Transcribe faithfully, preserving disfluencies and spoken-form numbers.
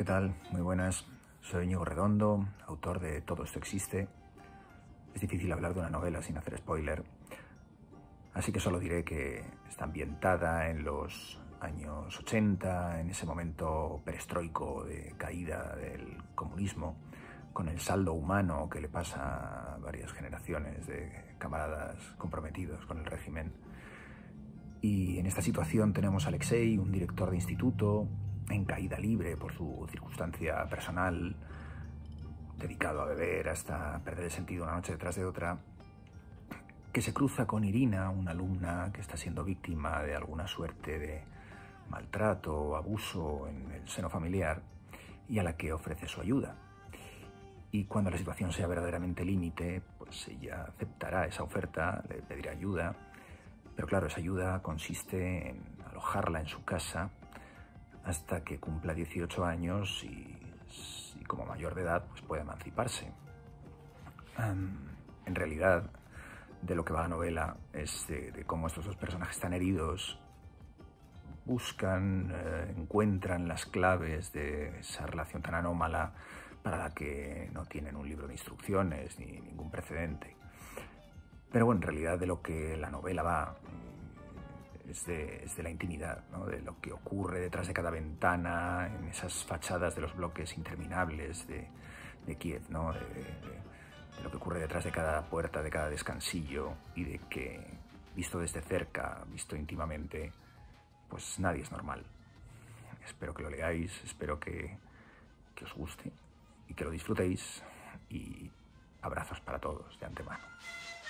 ¿Qué tal? Muy buenas. Soy Íñigo Redondo, autor de Todo esto existe. Es difícil hablar de una novela sin hacer spoiler, así que solo diré que está ambientada en los años ochenta, en ese momento perestroico de caída del comunismo, con el saldo humano que le pasa a varias generaciones de camaradas comprometidos con el régimen. Y en esta situación tenemos a Alexei, un director de instituto, en caída libre por su circunstancia personal, dedicado a beber hasta perder el sentido una noche detrás de otra, que se cruza con Irina, una alumna que está siendo víctima de alguna suerte de maltrato o abuso en el seno familiar y a la que ofrece su ayuda. Y cuando la situación sea verdaderamente límite, pues ella aceptará esa oferta, le pedirá ayuda, pero claro, esa ayuda consiste en alojarla en su casa hasta que cumpla dieciocho años y, y como mayor de edad pues pueda emanciparse. Um, en realidad, de lo que va la novela es de, de cómo estos dos personajes tan heridos buscan, eh, encuentran las claves de esa relación tan anómala para la que no tienen un libro de instrucciones ni ningún precedente. Pero bueno, en realidad de lo que la novela va es de, es de la intimidad, ¿no? De lo que ocurre detrás de cada ventana, en esas fachadas de los bloques interminables de, de Kiev, ¿no? De, de, de lo que ocurre detrás de cada puerta, de cada descansillo, y de que, visto desde cerca, visto íntimamente, pues nadie es normal. Espero que lo leáis, espero que, que os guste y que lo disfrutéis, y abrazos para todos de antemano.